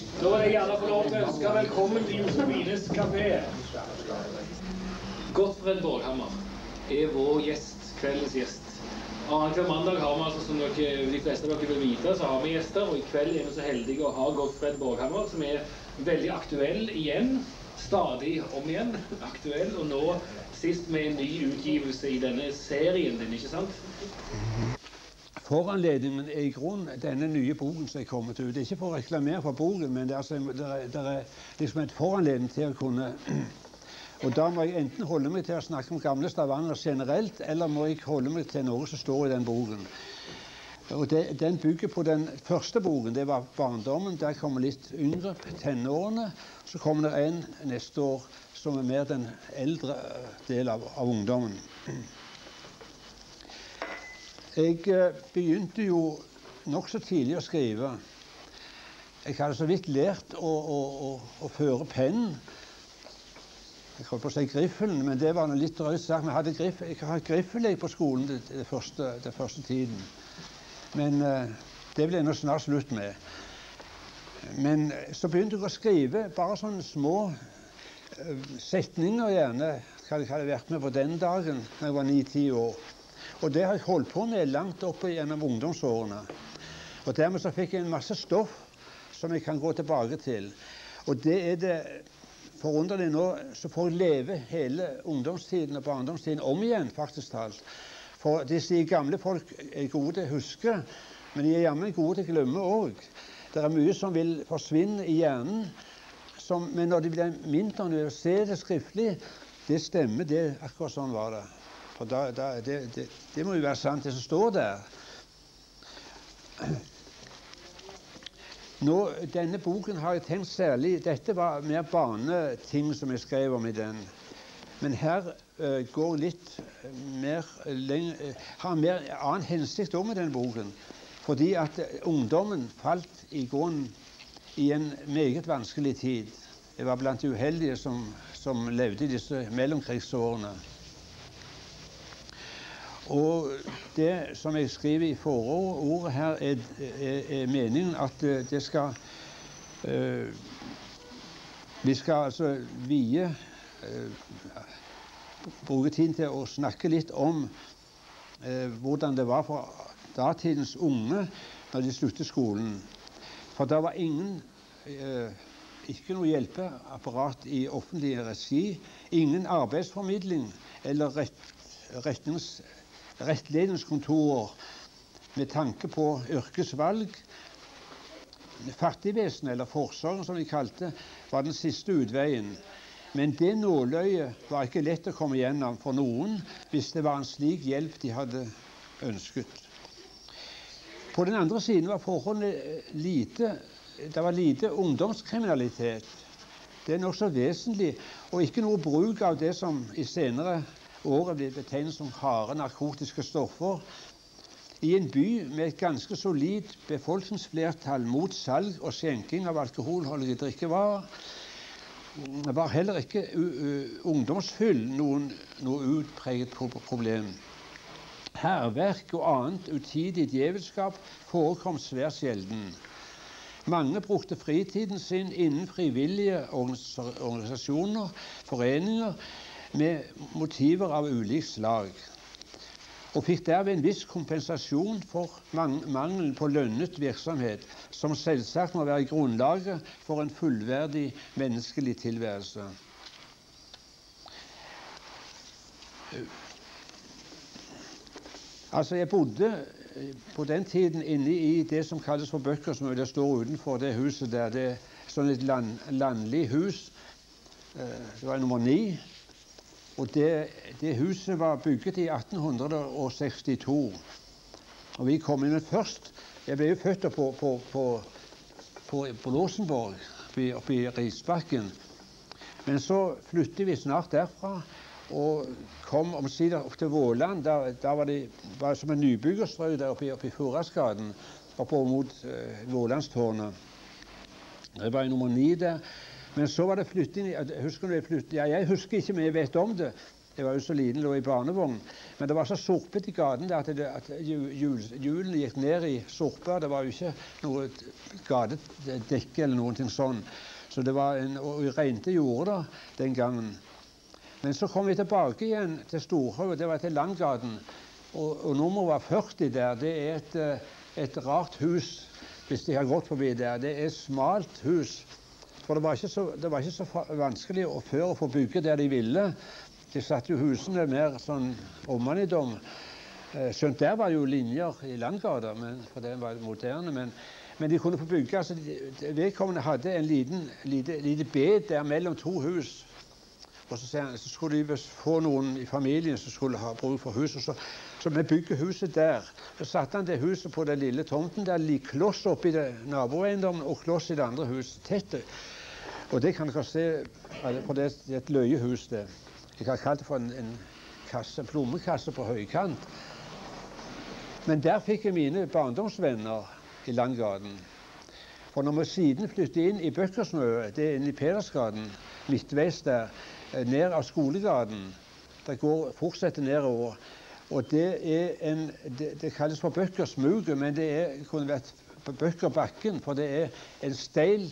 Da vil jeg gjerne få lov til å ønske velkommen til Josefines Café. Gottfred Borghammer er vår gjest, kveldens gjest. Hver mandag har vi, altså, som de fleste av dere vil vite, så har vi gjester, og i kveld er vi så heldige å ha Gottfred Borghammer, som er veldig aktuell igjen, stadig om igjen, aktuell, og nå sist med en ny utgivelse i denne serien din, ikke sant? Foranledningen er i grunnen denne nye boken som er kommet ut. Det er ikke for å reklamere for boken, men det er liksom et foranledning til å kunne... Og da må jeg enten holde meg til å snakke om gamle Stavanger generelt, eller må jeg holde meg til noe som står i den boken. Og den bygger på den første boken, det var barndommen. Der kommer litt yngre, tenårene. Så kommer det en neste år som er mer den eldre del av ungdommen. Jeg begynte jo nok så tidlig å skrive. Jeg hadde så vidt lært å føre pennen. Jeg holdt på å si griffelen, men det var noe litt drøyt sagt. Jeg hadde griffeleg på skolen den første tiden. Men det ble jeg nå snart slutt med. Men så begynte jeg å skrive bare sånne små setninger gjerne. Hva jeg hadde vært med på den dagen da jeg var 9-10 år. Og det har jeg holdt på med langt oppe gjennom ungdomsårene. Og dermed så fikk jeg en masse stoff som jeg kan gå tilbake til. Og det er det forunderlig nå, så får jeg leve hele ungdomstiden og barndomstiden om igjen, faktisk talt. For de sier gamle folk er gode til å huske, men de er jammen gode til å glemme også. Det er mye som vil forsvinne i hjernen, men når de blir minnet om det, å se det skriftlig, det stemmer, det akkurat sånn var det. For det må jo være sant, det som står der. Nå, denne boken har jeg tenkt særlig, dette var mer barneting som jeg skrev om i den. Men her går litt mer, har mer annen hensikt om i denne boken. Fordi at ungdommen falt i grunnen i en meget vanskelig tid. Jeg var blant de uheldige som levde i disse mellomkrigsårene. Og det som jeg skriver i forordet her er meningen at det skal vi skal altså bruke tiden til å snakke litt om hvordan det var for datidens unge når de sluttet skolen. For det var ikke noe hjelpeapparat i offentlig regi, ingen arbeidsformidling eller rettledningskontorer med tanke på yrkesvalg. Fattigvesen, eller forsorgen som vi kalte, var den siste utveien. Men det nåløyet var ikke lett å komme gjennom for noen hvis det var en slik hjelp de hadde ønsket. På den andre siden var forholdet det var lite ungdomskriminalitet. Det er nok så vesentlig, og ikke noe bruk av det som i senere året ble betegnet som harde narkotiske stoffer. I en by med et ganske solid befolkningsflertall mot salg og skjenking av alkoholholdige drikkevarer var heller ikke ungdomsfyll noe utpreget problem. Hærverk og annet utidig djevelskap forekom svært sjelden. Mange brukte fritiden sin innen frivillige organisasjoner, foreninger, med motiver av ulik slag, og fikk derved en viss kompensasjon for mangelen på lønnet virksomhet, som selvsagt må være grunnlaget for en fullverdig menneskelig tilværelse. Altså, jeg bodde på den tiden inne i det som kalles for bøker, som det står utenfor det huset der. Det er sånn et landlig hus. Det var nummer 9. Og det huset var bygget i 1862. Og vi kom inn først. Jeg ble jo født på Rosenborg, oppe i Risbakken. Men så flyttet vi snart derfra og kom omsider opp til Våland. Da var det bare som en nybyggerstrøk der oppe i Furasgaden, oppe mot Vålandstårnet. Det var nummer 9 der. Men så var det flytting. Jeg husker ikke, men jeg vet om det. Jeg var jo så liten, lå i barnevogn. Men det var så sorpete i gaten der at hjulene gikk ned i sorpa. Det var jo ikke noe gatedekke eller noe sånn. Så det var og rente gjorde det den gangen. Men så kom vi tilbake igjen til Storhaug, det var til Landgaten. Og nummeret var 40 der. Det er et rart hus, hvis de har gått forbi der. Det er et smalt hus. For det var ikke så vanskelig før å få bygge der de ville. De satte jo husene mer sånn omanidom. Skjønt der var jo linjer i Landgata, for det var moderne. Men de kunne få bygge. Altså, vedkommende hadde en lite bed der mellom to hus. Og så skulle de få noen i familien som skulle ha bruk for huset. Så vi bygger huset der. Så satte han det huset på den lille tomten der, kloss oppi naboeiendommen og kloss i det andre huset. Tett. Og det kan dere se, for det er et løyehus det. Jeg har kalt det for en plommekasse på høykant. Men der fikk jeg mine barndomsvenner i Landgaten. For når vi siden flyttet inn i Bøkkersmø, det er inne i Pedersgaten, midtveis der, ned av Skolegaten, det fortsetter nedover. Og det kalles for Bøkkersmuget, men det kunne vært Bøkkerbakken, for det er en steil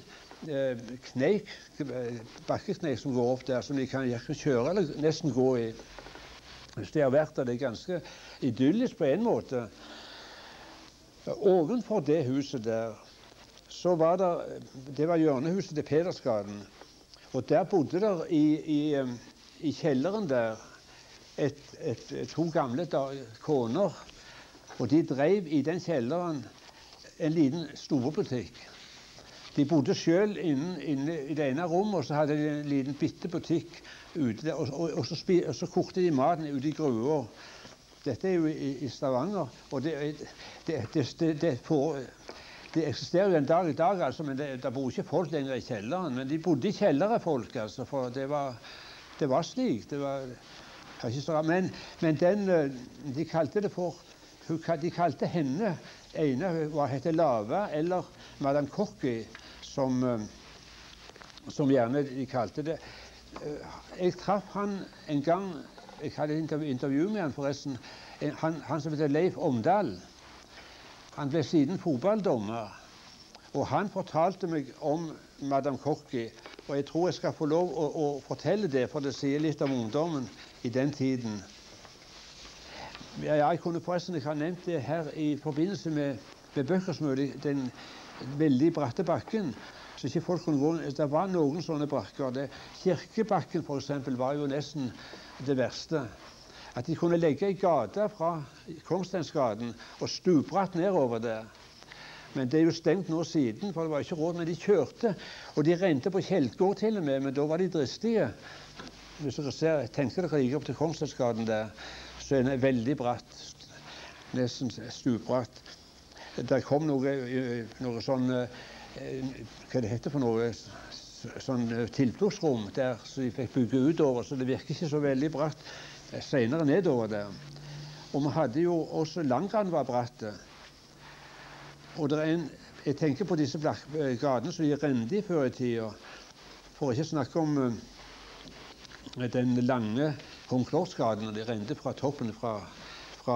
bakkekneik som går opp der, som de kan kjøre eller nesten gå i. Hvis det har vært der, det er ganske idyllisk på en måte. Ovenfor det huset der, så var det var hjørnehuset til Pedersgaten. Og der bodde der i kjelleren der to gamle koner. Og de drev i den kjelleren en liten storbutikk. De bodde selv inne i det ene rommet, og så hadde de en liten bitte butikk ute der. Og så kokte de maten ute i grua. Dette er jo i Stavanger. Og det eksisterer jo en dag i dag, altså, men det bor ikke folk lenger i kjelleren. Men de bodde i kjellere, folk, altså, for det var slik. Det var ikke så rart. Men de kalte det for de kalte henne ene heter Lava, eller Madame Cocky, som gjerne de kalte det. Jeg traff han en gang. Jeg hadde intervju med han forresten. Han som heter Leif Omdal. Han ble siden fotballdommer. Og han fortalte meg om Madame Cocky. Og jeg tror jeg skal få lov å fortelle det, for det sier litt om ungdommen i den tiden. Jeg kunne forresten, jeg har nevnt det her i forbindelse med Bøkkersmøtet, den veldig bratte bakken. Så ikke folk kunne gå. Det var noen sånne brakker. Kirkebakken for eksempel var jo nesten det verste. At de kunne legge i gata fra Kongssteinsgaten og stubratt nedover der. Men det er jo stengt nå siden, for det var ikke råd. Men de kjørte, og de rente på Kjeldgård til og med, men da var de dristige. Hvis dere ser, tenker dere gikk opp til Kongssteinsgaten der, så er det veldig bratt, nesten stubratt. Der kom noe sånn, hva det heter for noe, sånn tilfluktsrom der, så de fikk bygge utover, så det virker ikke så veldig bratt senere nedover der. Og vi hadde jo også Landgaten var bratte. Og det er jeg tenker på disse gatene som de rente i før i tida, for ikke snakke om den lange Håndklårsgaten, og de rente fra toppen fra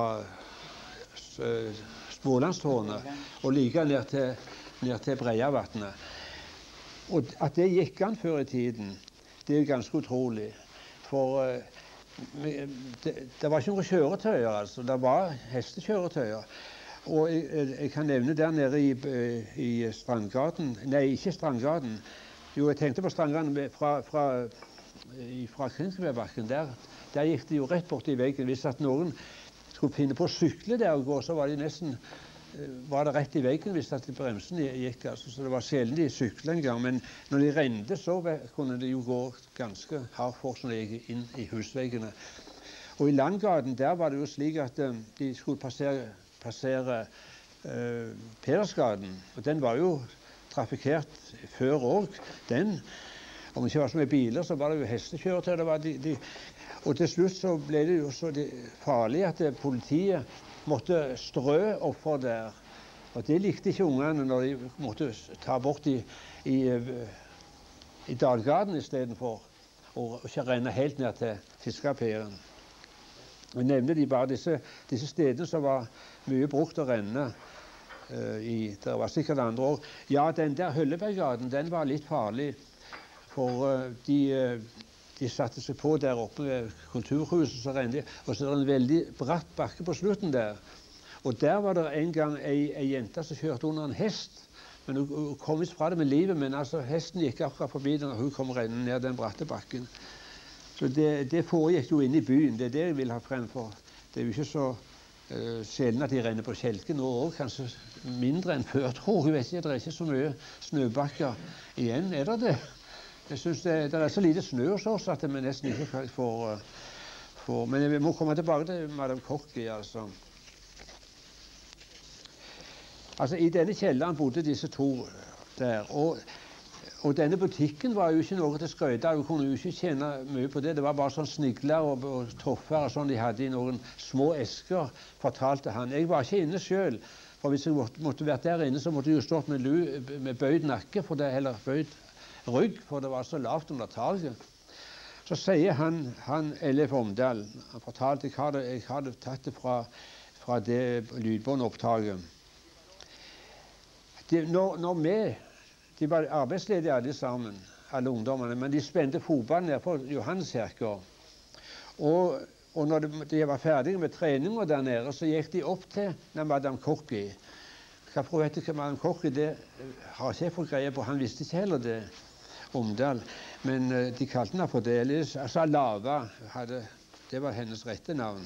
Spålandstårnet og like ned til Breiavatnet. Og at det gikk an før i tiden, det er ganske utrolig. For det var ikke noen kjøretøyer, altså. Det var hestekjøretøyer. Og jeg kan nevne der nede i Strandgaten. Nei, ikke Strandgaten. Jo, jeg tenkte på Strandgaten fra Krinsbergbakken. Der gikk de jo rett borti veggen. Hvis at noen skulle finne på å sykle der og gå, så var det rett i veggen hvis at bremsen gikk. Altså, så det var sjelden de syklet en gang. Men når de rente, så kunne de jo gå ganske hardt for når de gikk inn i husveggene. Og i Landgaten, der var det jo slik at de skulle passere Pedersgaten. Og den var jo trafikkert før òg, den. Om det ikke var så mye biler, så var det jo hestekjøretøy. Og til slutt så ble det jo så farlig at politiet måtte strø oppfor der. Og det likte ikke ungene når de måtte ta bort i Dalgaten istedenfor. og ikke renne helt ned til fiskepiren. Jeg nevner de bare disse stedene som var mye brukt å renne. Det var sikkert andre år. Ja, den der Hølleberggaten, den var litt farlig. For de satte seg på der oppe ved kulturhuset, så renne de. Og så er det en veldig bratt bakke på slutten der. Og der var det en gang ei jente som kjørte under en hest. Men hun kom ikke fra det med livet, men altså hesten gikk akkurat forbi den, og hun kom rennende ned den bratte bakken. Så det foregikk jo inne i byen. Det er det jeg vil ha frem for. Det er jo ikke så sjelden at de renner på kjelken nå òg, kanskje mindre enn før, tror jeg. Vet ikke, det er ikke så mye snøbakker igjen, er det det? Jeg synes det er så lite snø hos oss at vi nesten ikke får Men vi må komme tilbake til Madame Cocky, altså. Altså, i denne kjelleren bodde disse to der. Og denne butikken var jo ikke noe til skryte av. Vi kunne jo ikke tjene mye på det. Det var bare sånn snigler og toffer og sånn de hadde i noen små esker, fortalte han. Jeg var ikke inne selv. For hvis jeg måtte vært der inne, så måtte jeg jo stått med bøyd nakke, eller bøyd rygg, for det var så lavt under taket. Så sier han Ellef Omdal, han fortalte jeg hadde tatt det fra det lydbåndopptaket. De var arbeidsledige alle sammen, alle ungdommene, men de spente fotballen ned på Johanneskirken. Og når de var ferdige med treninger der nede, så gikk de opp til Madame Cocky. Hva vet ikke Madame Cocky, det har ikke jeg fått greie på. Han visste ikke heller det, Omdal. Men de kalte henne for det. Altså Lava, det var hennes rette navn.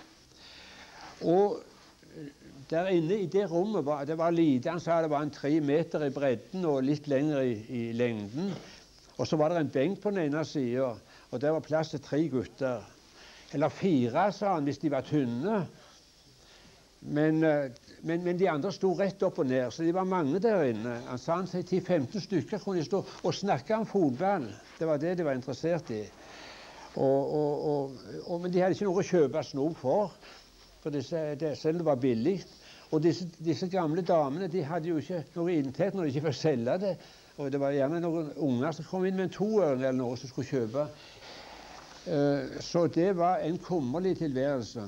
Og der inne i det rommet det var lite. Han sa det var 3 meter i bredden og litt lenger i lengden. Og så var det en benk på den ene siden, og der var plass til 3 gutter. Eller 4, sa han, hvis de var tynne. Men de andre sto rett opp og ned, så de var mange der inne. Han sa 10-15 stykker kunne de stå og snakke om fotball. Det var det de var interessert i. Men de hadde ikke noe å kjøpe snop for selv det var billig. Og disse gamle damene de hadde jo ikke noe inntekt når de ikke fikk selge det. Og det var gjerne noen unger som kom inn med en 2-øre eller noe som skulle kjøpe. Så det var en kummerlig tilværelse.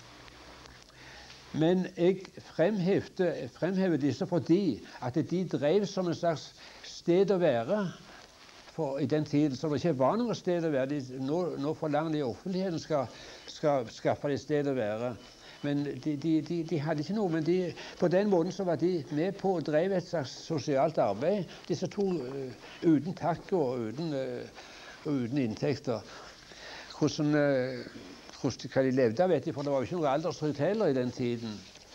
Men jeg fremhever disse fordi at de drev som en slags sted å være i den tiden. Så det ikke var noe sted å være. Nå forlanger de offentligheten skal skaffe et sted å være. Men de hadde ikke noe. Men på den måten så var de med på å drive et slags sosialt arbeid. Disse to uten takk og uten inntekter. Hva de levde av, vet jeg, for det var jo ikke noe alderstrygd heller i den tiden.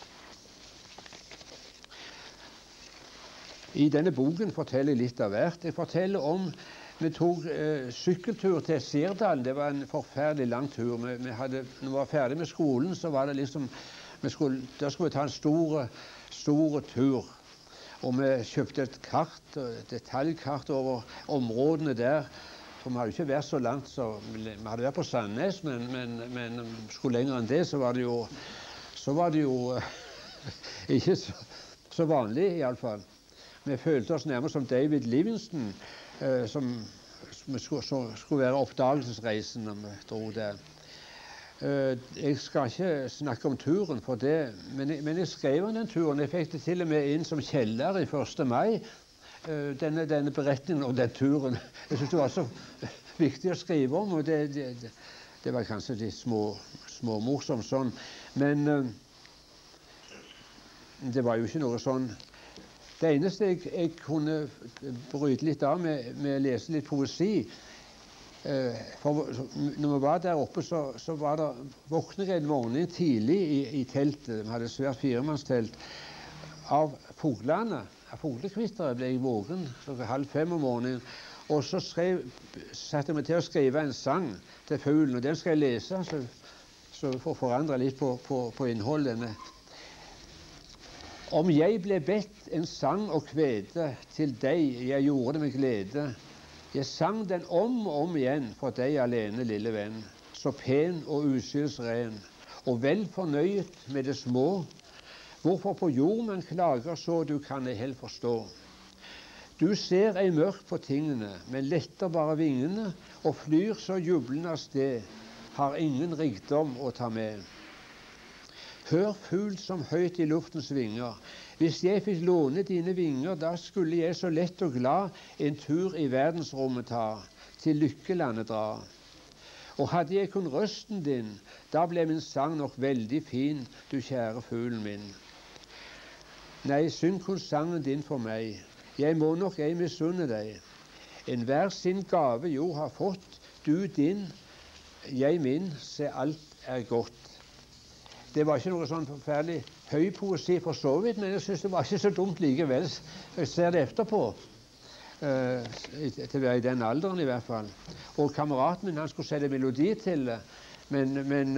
I denne boken forteller jeg litt av hvert. Jeg forteller om vi tok sykkeltur til Sirdal. Det var en forferdelig lang tur. Når vi var ferdig med skolen, så var det liksom da skulle vi ta en stor tur. Og vi kjøpte et kart, detaljkart over områdene der. For vi hadde ikke vært så langt, så vi hadde vært på Sandnes, men skulle lenger enn det, så var det jo ikke så vanlig i alle fall. Vi følte oss nærmest som David Livingston, som skulle være oppdagelsesreisen når vi dro der. Jeg skal ikke snakke om turen for det, men jeg skrev om den turen. Jeg fikk det til og med inn som kjeller i 1. mai. Denne beretningen om den turen. Jeg synes det var så viktig å skrive om, og det var kanskje litt småmorsomt sånn. Men det var jo ikke noe sånn. Det eneste jeg kunne bryte litt av med å lese litt poesi, for når vi var der oppe, så var det våknet en morgen tidlig i teltet. Vi hadde et svært 4-mannstelt av fuglene. Fuglekvitteret ble jeg våken klokka 4:30 om morgenen. Og så satte jeg meg til å skrive en sang til fuglen, og den skal jeg lese, så for å forandre litt på innholdet. Om jeg ble bedt en sang og kvede til deg, jeg gjorde det med glede. Jeg sang den om og om igjen for deg alene, lille venn, så pen og uskyldsren, og vel fornøyet med det små. Hvorfor på jord man klager så, du kan jeg helt forstå. Du ser ei mørk på tingene, men letter bare vingene, og flyr så jublende av sted, har ingen rikdom å ta med. Hør fugl som høyt i luftens vinger. Hvis jeg fikk låne dine vinger, da skulle jeg så lett og glad en tur i verdensrommet ta, til lykkelandet dra. Og hadde jeg kun røsten din, da ble min sang nok veldig fin, du kjære fuglen min. Nei, syng kun sangen din for meg, jeg må nok ei misunne deg. Enhver sin gave jo har fått, du din, jeg min, se alt er godt. Det var ikke noe sånn forferdelig høy poesi for så vidt, men jeg synes det var ikke så dumt likevel. Jeg ser det etterpå, til å være i den alderen i hvert fall. Og kameraten min, han skulle sette melodi til det, men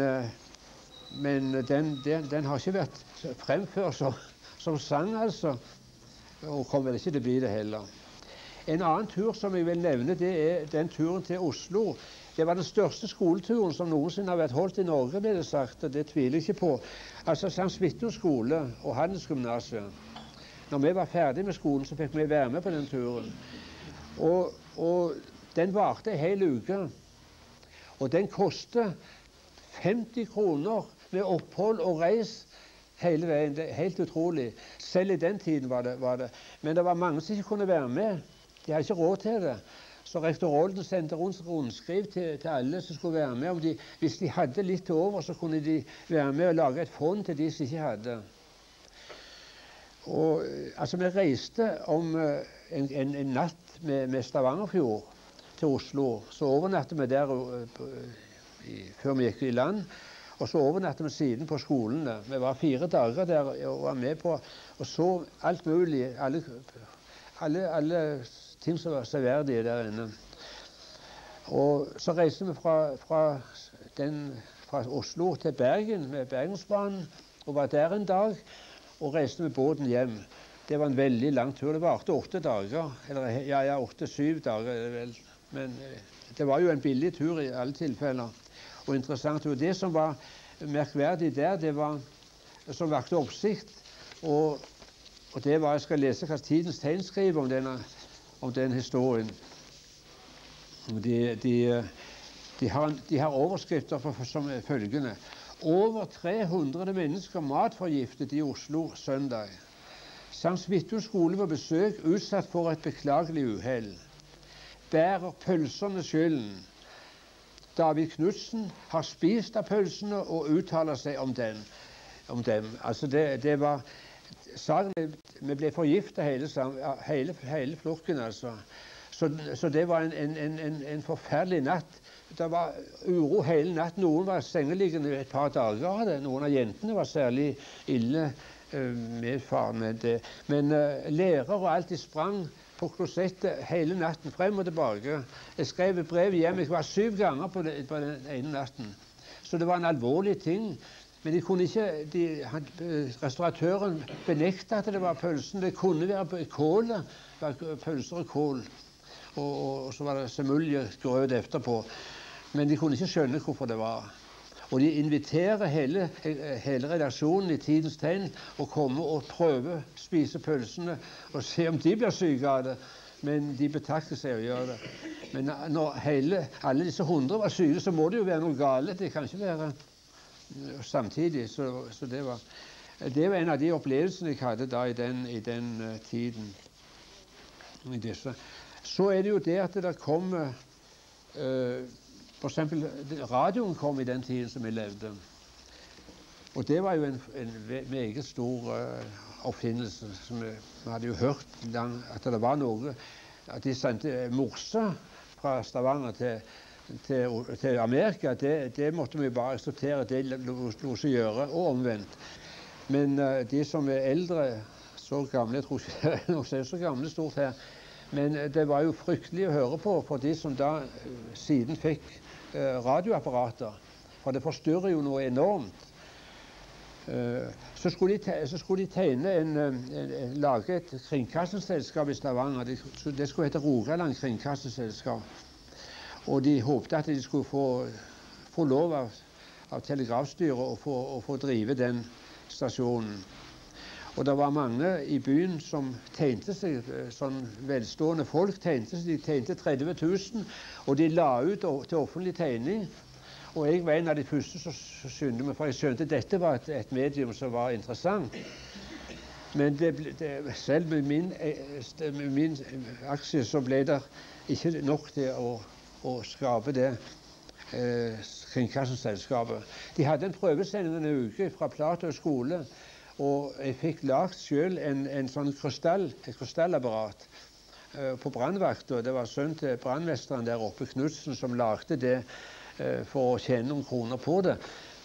den har ikke vært fremført som sang, altså. Og kommer vel ikke til å bli det heller. En annen tur som jeg vil nevne, det er den turen til Oslo. Det var den største skoleturen som noensinne har vært holdt i Norge, ble det sagt, og det tviler jeg ikke på. Altså St. Svithun skole og Handelsgymnasiet. Når vi var ferdig med skolen, så fikk vi være med på den turen. Og den varte en hel uke. Og den kostet 50 kroner med opphold og reis hele veien. Det er helt utrolig. Selv i den tiden var det. Men det var mange som ikke kunne være med. De hadde ikke råd til det. Så rektor Olden sendte rundskriv til alle som skulle være med. Hvis de hadde litt til over, så kunne de være med og lage et fond til de som ikke hadde. Og, altså, vi reiste om en natt med Stavangerfjord til Oslo. Så overnattet vi der før vi gikk i land. Og så overnattet vi siden på skolene. Vi var 4 dager der og var med på og så alt mulig. Alle ting som var severdige der inne. Og så reiste vi fra Oslo til Bergen med Bergensbanen, og var der en dag, og reiste med båten hjem. Det var en veldig lang tur. Det varte 8 dager, eller 8-7 dager er det vel. Men det var jo en billig tur i alle tilfeller, og interessant. Og det som var merkverdig der, det var, som vakte oppsikt, og det var, jeg skal lese hva Tidens Tegn skriver om den historien. De har overskrifter som er følgende. Over 300 mennesker matforgiftet i Oslo søndag. St. Svithun skole på besøk utsatt for et beklagelig uhell. Bærer pølserne skylden. David Knudsen har spist av pølsene og uttaler seg om dem. Altså det var saken, vi ble forgiftet hele flokken, altså. Så det var en forferdelig natt. Det var uro hele natt. Noen var sengeliggende et par dager av det. Noen av jentene var særlig ille medfaren med det. Men lærer og alt, de sprang på klosettet hele natten, frem og tilbake. Jeg skrev et brev hjem. Jeg var 7 ganger på den ene natten. Så det var en alvorlig ting. Men de kunne ikke, restauratøren benektet at det var pølsen. Det kunne være kålet, pølser og kål. Og så var det semuljegrøt etterpå. Men de kunne ikke skjønne hvorfor det var. Og de inviterer hele redaksjonen i Tidens Tegn å komme og prøve å spise pølsene og se om de blir syke av det. Men de betakket seg å gjøre det. Men når alle disse 100 var syke, så må det jo være noe galt. Det kan ikke være samtidig. Så det var en av de opplevelsene jeg hadde da i den tiden. Så er det jo det at det kom for eksempel radioen kom i den tiden som vi levde. Og det var jo en meget stor oppfinnelse. Vi hadde jo hørt at det var noe, at de sendte morse fra Stavanger til Amerika. Det måtte vi bare akseptere, det lot seg gjøre, og omvendt. Men de som er eldre, så gamle, jeg tror ikke det er noe som er så gamle stort her, men det var jo fryktelig å høre på for de som da siden fikk radioapparater, for det forstyrrer jo noe enormt. Så skulle de lage et kringkastingsselskap i Stavanger. Det skulle hete Rogaland kringkastingsselskap. Og de håpte at de skulle få lov av telegrafstyret å få drive den stasjonen. Og det var mange i byen som tegnte seg, sånn velstående folk tegnte seg. De tegnte 30 000, og de la ut til offentlig tegning. Og jeg var en av de første som skyndte meg, for jeg skjønte at dette var et medium som var interessant. Men selv med min aksje så ble det ikke nok til å skape det kringkastingsselskapet. De hadde en prøvesending en uke fra Plato skole, og jeg fikk lagt selv en sånn et krystallapparat på brannvakta. Det var sønnen til brannmesteren der oppe, Knudsen, som lagde det for å tjene noen kroner på det.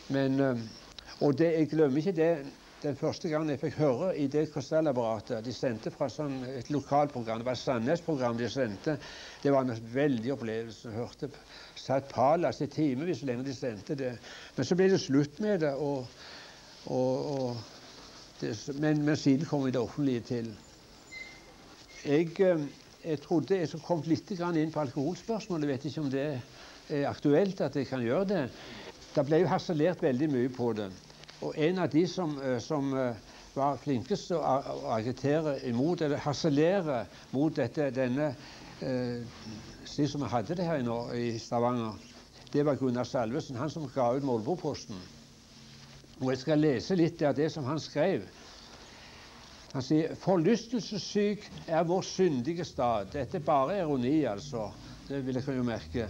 Jeg glemmer ikke det. Den første gangen jeg fikk høre i det krystallapparatet, de sendte fra et lokalprogram, det var et Sandnes-program de sendte, det var en veldig opplevelse. Jeg hørte satt palas i timevis lenge de sendte det. Men så ble det slutt med det, men siden kom vi det offentlige til. Jeg trodde jeg skulle komme litt inn på alkoholspørsmålet. Jeg vet ikke om det er aktuelt at jeg kan gjøre det. Det ble jo harselert veldig mye på det. Og en av de som var flinkest til å agitere imot, eller harselere mot slik som vi hadde det her nå i Stavanger, det var Gunnar Salvesen, han som ga ut Molboposten. Og jeg skal lese litt av det som han skrev. Han sier: «Forlystelsessyk er vår syndige stad». Dette er bare ironi, altså. Det vil jeg jo merke.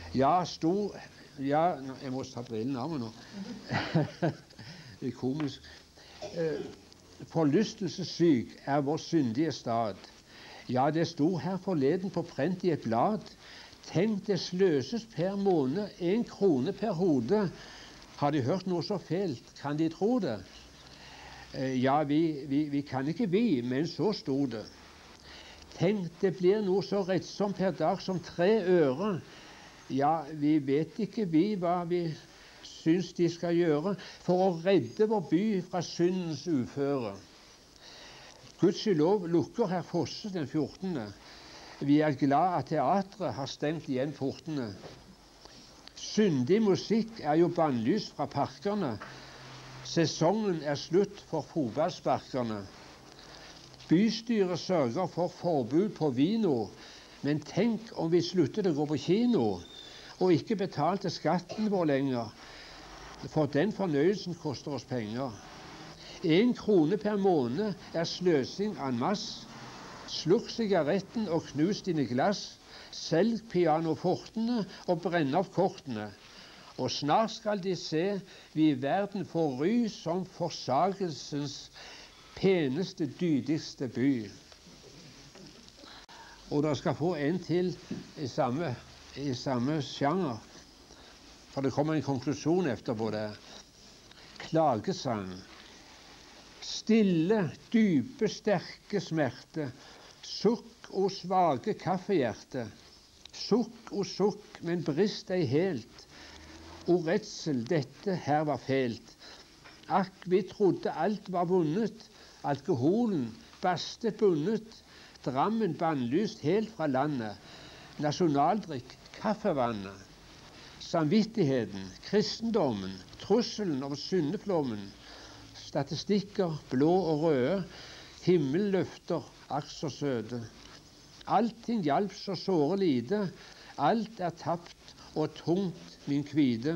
Jeg må ta brillene av meg nå. Det er komisk. «Forlystelsessyk er vår syndige stad. Ja, det sto her forleden på prent i et blad. Tenk, det sløses per måned 1 krone per hode. Har de hørt noe så fælt? Kan de tro det? Ja, vi kan ikke men så sto det. Tenk, det blir noe så rettsomt per dag som 3 øre. Ja, vi vet ikke hva vi syns de skal gjøre for å redde vår by fra syndens uføre. Gudskjelov lukker herr Fosse den 14. Vi er glad at teatret har stengt igjen portene. Syndig musikk er jo bannlyst fra parkerne. Sesongen er slutt for fotballsparkerne. Bystyret sørger for forbud på vino, men tenk om vi sluttet å gå på kino og ikke betalte skatten vår lenger, for den fornøyelsen koster oss penger. 1 krone per måned er sløsing en masse. Slukk sigaretten og knus dine glass. Selg pianofortene og brenn av kortene. Og snart skal de se vi i verden får ry som forsagelsens peneste, dydigste by. Og dere skal få en til i samme sjanger. For det kommer en konklusjon etterpå der. Klagesang. Stille, dype, sterke smerte. Sukk o svake kaffehjerte. Sukk o sukk, men brist ei helt. O redsel, dette her var fælt. Akk, vi trodde alt var vunnet. Alkoholen bastet bundet. Drammen bannlyst helt fra landet. Nasjonaldrikk, kaffevannet. Samvittigheten, kristendommen, trusselen om syndeflommen. Statistikker, blå og røde. Himmelløfter, akk så søte. Allting hjalp så såre lite. Alt er tapt og tungt min kvide.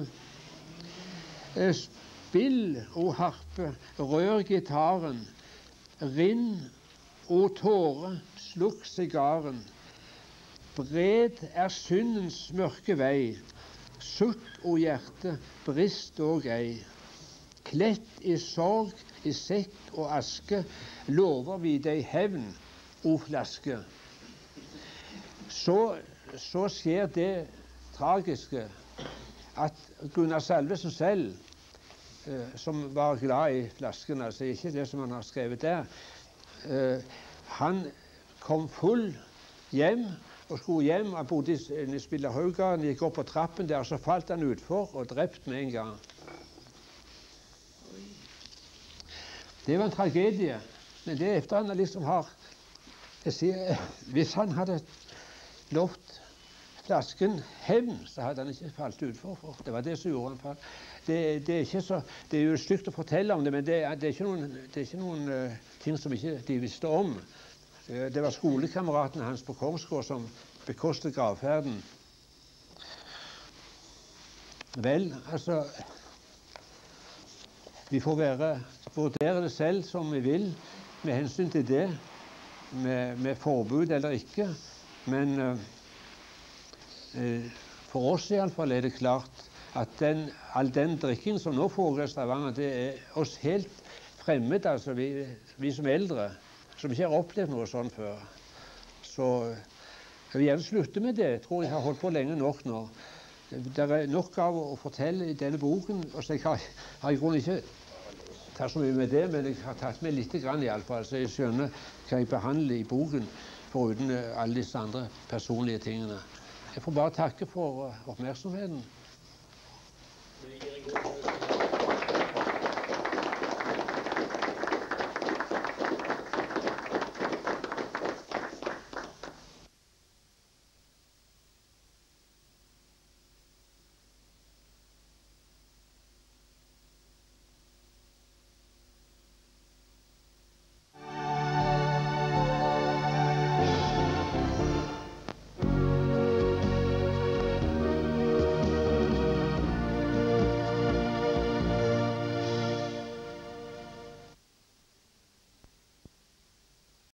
Spill, o harpe, rør gitaren. Rinn, o tåre, slukk sigaren. Bred er syndens mørke vei. Sukk, o hjerte, brist og ei. Klett i sorg, i sekk og aske, lover vi deg hevn, o flaske. Så skjer det tragiske at Gunnar Salvesen selv, som var glad i flaskene, altså ikke det som han har skrevet der, han kom full hjem og skulle hjem. Han bodde i Spillerhaugaden, gikk opp på trappen der, og så falt han utfor og drept med en gang. Det var en tragedie, men det efter han liksom har, jeg sier, hvis han hadde lovt flasken hevn, så hadde han ikke falt utfor. For det var det som gjorde han fall. Det er ikke så, det er jo stygt å fortelle om det, men det er ikke noen ting som ikke de visste om. Det var skolekameratene hans på Kongsgård som bekostet gravferden. Vel, altså, vi får vurdere det selv som vi vil med hensyn til det, med forbud eller ikke. Men for oss i alle fall er det klart at all den drikking som nå foregår i Stavanger, det er oss helt fremmed, altså vi som eldre, som ikke har opplevd noe sånt før. Så jeg vil gjerne slutte med det. Jeg tror jeg har holdt på lenge nok nå. Det er nok av å fortelle i denne boken, og så jeg har i grunnen ikke tatt så mye med det, men jeg har tatt med litt grann i alle fall, så jeg skjønner hva jeg behandler i boken, foruten alle disse andre personlige tingene. Jeg får bare takke for oppmerksomheten.